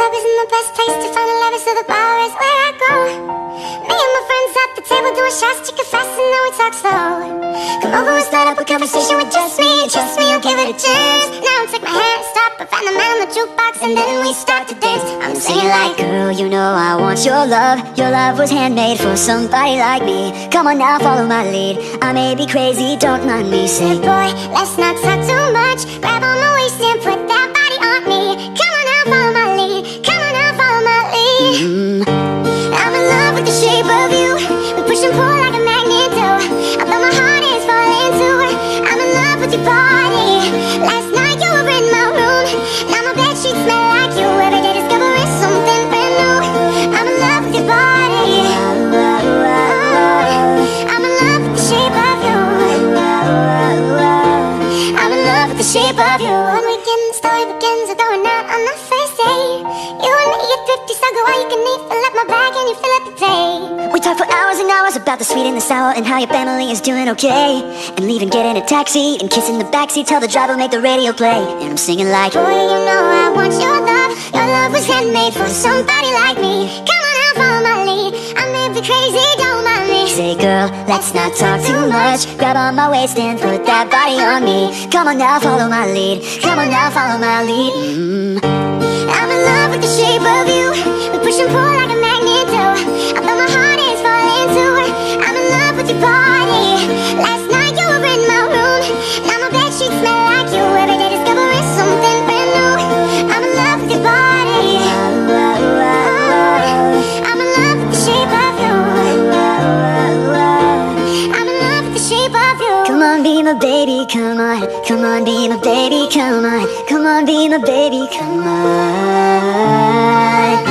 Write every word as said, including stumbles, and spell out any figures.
club isn't the best place to find a lover, so the bar is where I go. Me and my friends at the table doing shots, chicken fast, and then we talk slow. Come over and start up a conversation with just me. Trust me, I'll give it a chance. Now take my hand, stop, and find the man on the jukebox, and then we start to dance. I'm singing like, girl, you know I want your love. Your love was handmade for somebody like me. Come on now, follow my lead. I may be crazy, don't mind me. Say, boy, let's not talk too much. Grab on my waist and put that body on me. Come on now, follow my lead. Come on now, follow my lead. mm. I'm in love with the shape of you. We push and pull like a magnet do. Although my heart is falling too. I'm in love with your body. Last night you were in my room. Now my bedsheets smell like you. Every day discovering something brand new. I'm in love with your body. I'm in love with the shape of you. I'm in love with the shape of you. One weekend, the story begins. We're going out on the first date. You and me, you're thrifty, so go all you can eat. Fill up my bag and you fill up the day. We talk for hours and hours about the sweet and the sour, and how your family is doing okay. And leaving, get in a taxi, and kiss in the backseat. Tell the driver, make the radio play. And I'm singing like, boy, you know I want your love. Your love was handmade for somebody like me. Come on now, follow my lead. I may be crazy, don't mind me. say, girl, let's not talk too much. Grab on my waist and put that body on me. Come on now, follow my lead. Come on now, follow my lead. mm. I'm in love with the shape of you. We push and pull like a magnet do. Although my heart is falling too. I'm in love with your body. Last night you were in my room. Now my bedsheets smell like you. Every day discovering something brand new. I'm in love with your body. I'm in love with the shape of you. I'm in love with the shape of you. Come on, be my baby, come on. Come on, be my baby, come on. Come on, be my baby, come on.